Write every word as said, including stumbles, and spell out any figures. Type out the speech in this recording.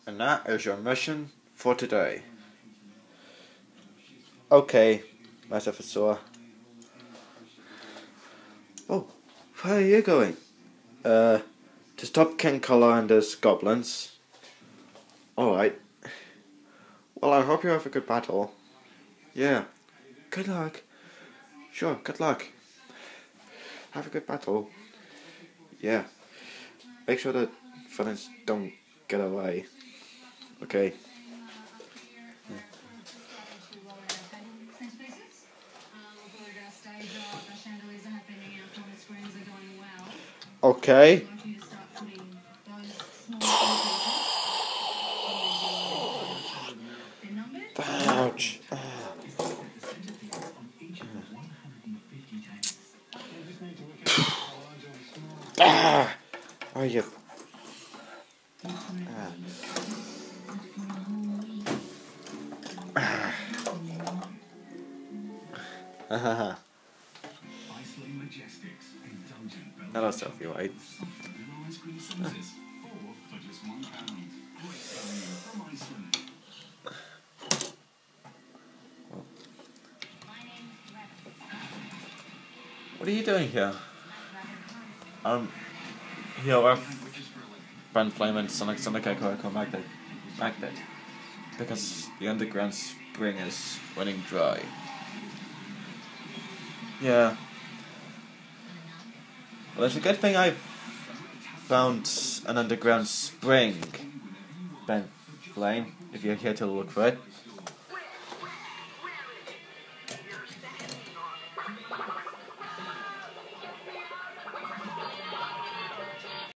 And that is your mission for today. Okay, Massiveasaur. Oh, where are you going? Uh, to stop King Color and his goblins. Alright. Well, I hope you have a good battle. Yeah. Good luck. Sure, good luck. Have a good battle. Yeah. Make sure that villains don't get away. Okay. Yeah. Okay. Ouch. Ah! Oh, you. Ah. Ah. Hello, Sophie White. Ah. What are you doing here? Um, here with Flame and SonicSonicEchoEchoMagnetMagnet. Magnet. Because the underground spring is running dry. Yeah. Well, it's a good thing I found an underground spring, Ben Flame, if you're here to look for it.